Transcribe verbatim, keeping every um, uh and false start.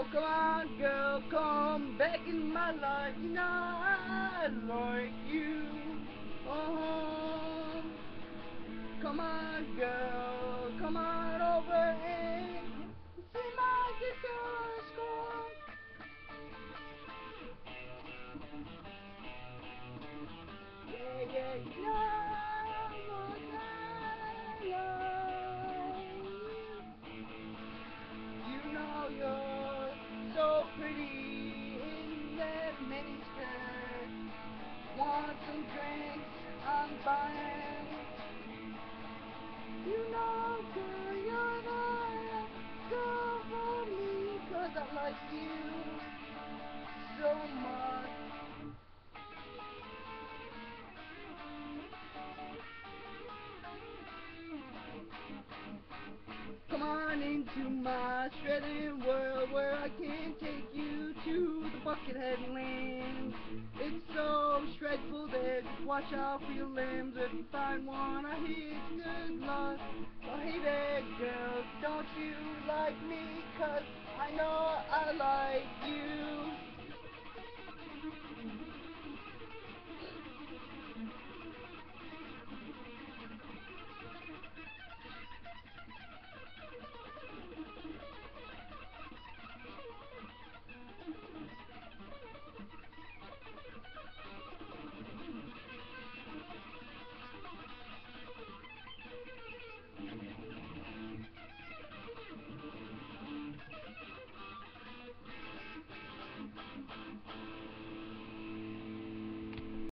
come on, girl, come back in my life. You know I like you. Oh, come on, girl, come on over and see my guitar score. Yeah, yeah, you know I love you. You know you're so pretty in that miniskirt. Want some drinks? I'm buying. You know, girl, you're the girl for me, 'cause I like you so much. Come on into my shredded world where I can take you to the Buckethead land. It's so shredful there, just watch out for your limbs. If you find one, I hear it's good luck. Oh hey there, girl, don't you like me? 'Cause I know I like you.